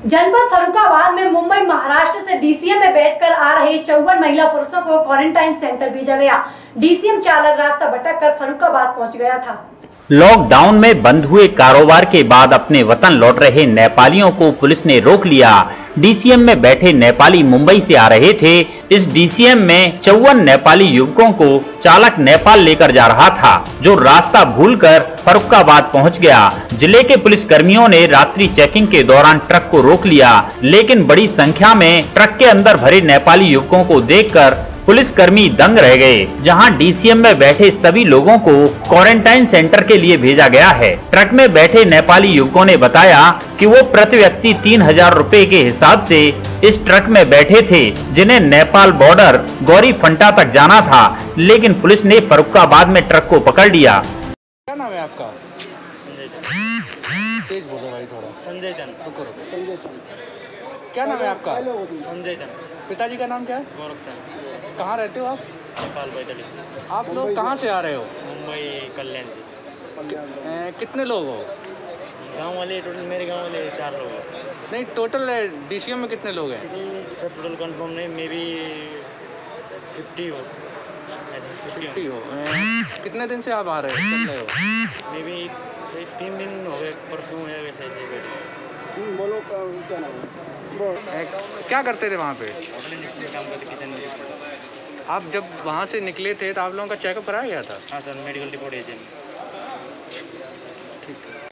जनपद फर्रुखाबाद में मुंबई महाराष्ट्र से डीसीएम में बैठकर आ रहे 54 महिला पुरुषों को क्वारंटाइन सेंटर भेजा गया। डीसीएम चालक रास्ता भटक कर फर्रुखाबाद पहुंच गया था। लॉकडाउन में बंद हुए कारोबार के बाद अपने वतन लौट रहे नेपालियों को पुलिस ने रोक लिया। डीसीएम में बैठे नेपाली मुंबई से आ रहे थे। इस डीसीएम में 54 नेपाली युवकों को चालक नेपाल लेकर जा रहा था, जो रास्ता भूलकर फर्रुखाबाद पहुंच गया। जिले के पुलिस कर्मियों ने रात्रि चेकिंग के दौरान ट्रक को रोक लिया, लेकिन बड़ी संख्या में ट्रक के अंदर भरे नेपाली युवकों को देखकर पुलिसकर्मी दंग रह गए। जहां डीसीएम में बैठे सभी लोगों को क्वारंटाइन सेंटर के लिए भेजा गया है। ट्रक में बैठे नेपाली युवकों ने बताया कि वो प्रति व्यक्ति 3000 रुपए के हिसाब से इस ट्रक में बैठे थे, जिन्हें नेपाल बॉर्डर गौरी फंटा तक जाना था, लेकिन पुलिस ने फर्रुखाबाद में ट्रक को पकड़ लिया। क्या नाम है आपका? संजय चंद। तेज बोलो भाई थोड़ा। संजय चंद। संजय चंद। क्या नाम है आपका? संजय चंद। पिताजी का नाम क्या है? गौरव चंद। कहाँ रहते हो आप? नेपाल बैतली। आप लोग कहाँ से आ रहे हो? मुंबई कल्याण से। कितने लोग हो? गांव वाले टोटल मेरे गांव वाले 4 लोग हैं। नहीं, टोटल डीसीएम में कितने लोग हैं? टोटल कंफर्म नहीं, मे बी 50 हो। 50 हो। कितने दिन से आप आ रहे हो? मे बी 3 दिन हो गए, परसों है वैसे ऐसे। बोलो क्या नाम है? क्या करते थे वहाँ पे? होटल इंडस्ट्री में काम करते, किचन में। आप जब वहाँ से निकले थे तो आप लोगों का चेकअप कराया गया था? हाँ सर, मेडिकल रिपोर्ट एजेंट।